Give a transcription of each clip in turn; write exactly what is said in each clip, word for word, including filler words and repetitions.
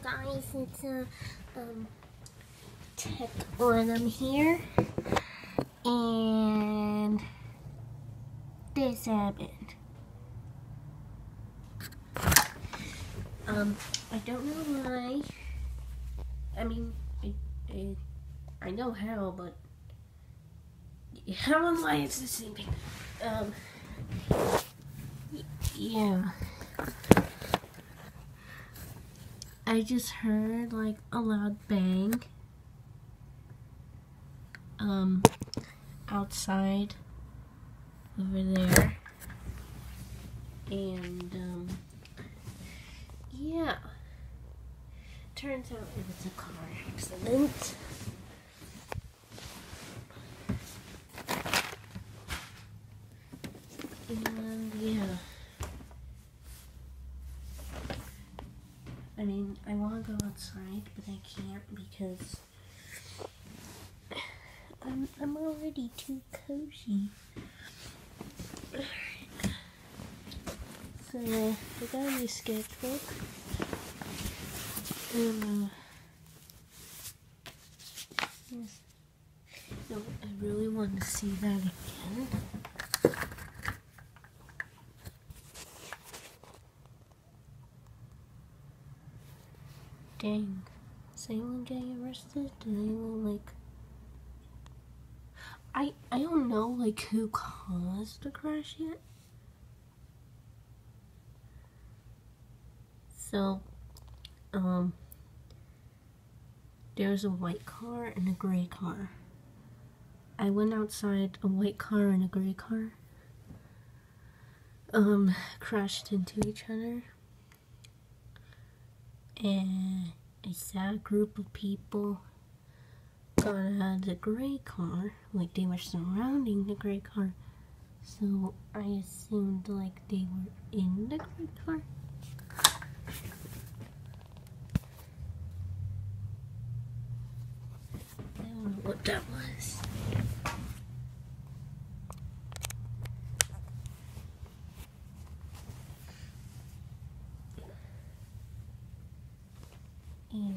guys, it's a um, tech rhythm here, and this happened. Um, I don't know why. I mean, it, it, I know how, but how and why it's the same thing. Um, yeah. I just heard like a loud bang um outside over there, and um yeah, turns out it was a car accident. And yeah, I mean, I want to go outside, but I can't because I'm, I'm already too cozy. So, I got a new sketchbook. And, uh, yes. No, I really want to see that again. Dang. Is anyone getting arrested? Did anyone, like... I, I don't know, like, who caused the crash yet. So, um... there's a white car and a gray car. I went outside, a white car and a gray car um, crashed into each other. And I saw a group of people got out of the gray car, like they were surrounding the gray car. So I assumed like they were in the gray car. I don't know what that was. Yeah.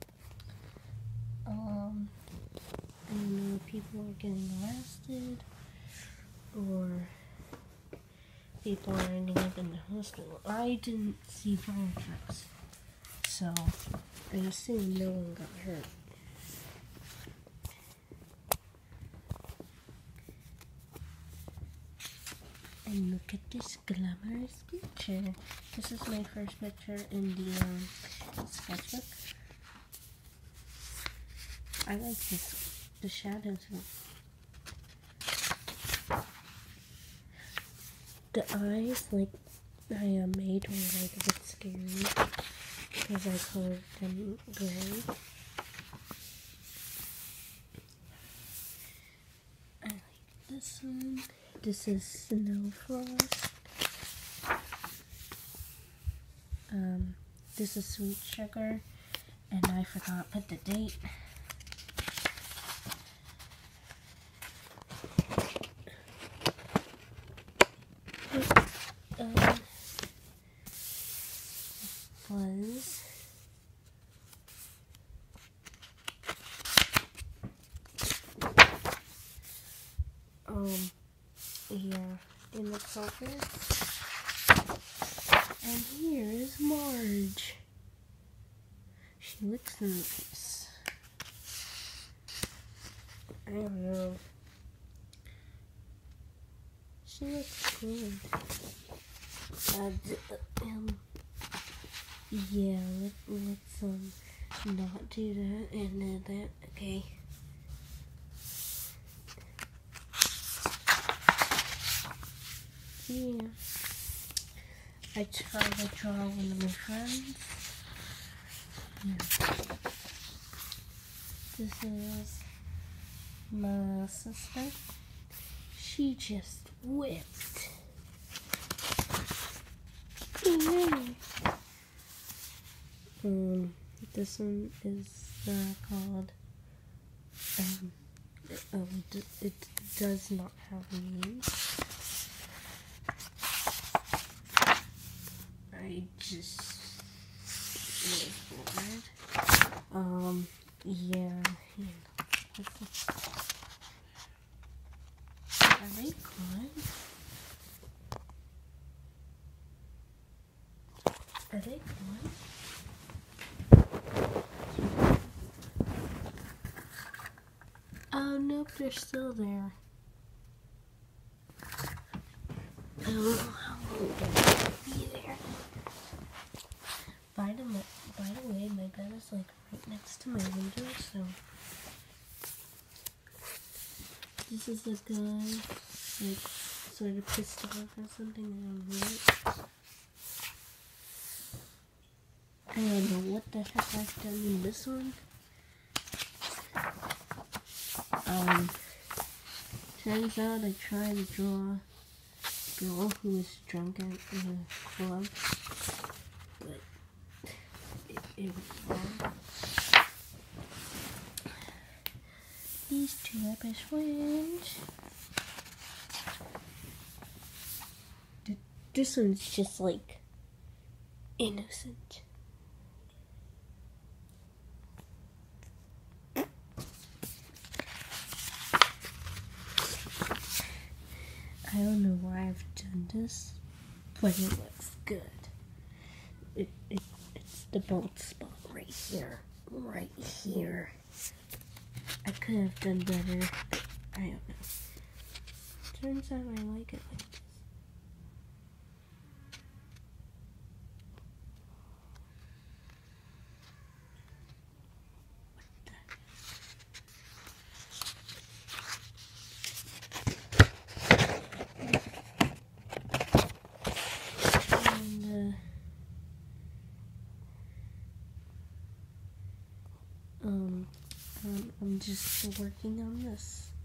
Um, I don't know if people are getting arrested or people are ending up in the hospital. I didn't see fire trucks, so I assume no one got hurt. And look at this glamorous picture. This is my first picture in the um, sketchbook. I like this, the shadows. The eyes, like, I uh, made were like a bit scary because I colored them gray. I like this one. This is Snow Frost. Um, this is Sweet Sugar, and I forgot to put the date. Um, was um yeah, in the carpet. And here is Marge. She looks nice. I don't know. She looks good. Uh, um, yeah, let, let's um not do that and then that. Okay. Yeah. I tried to draw one of my friends. Yeah. This is my sister. She just whipped. Um, this one is uh, called. Um, oh, it, it does not have names. I just weird. Um, yeah. You know, what the... Are they gone? Are they gone? Oh, nope, they're still there. I don't know how long they'll be there. By the, by the way, my bed is like right next to my window, so this is a guy, like, sort of pissed off or something, I don't know. I don't know what the heck I've done in this one. Um, turns out I tried to draw a girl who was drunk at the club, but it, it was wrong. These two are best friends. Th this one's just like innocent. I don't know why I've done this, but it looks good. It, it it's the bald spot right here, right here. I could have done better, but I don't know. Turns out I like it like this. Um, um, I'm just working on this.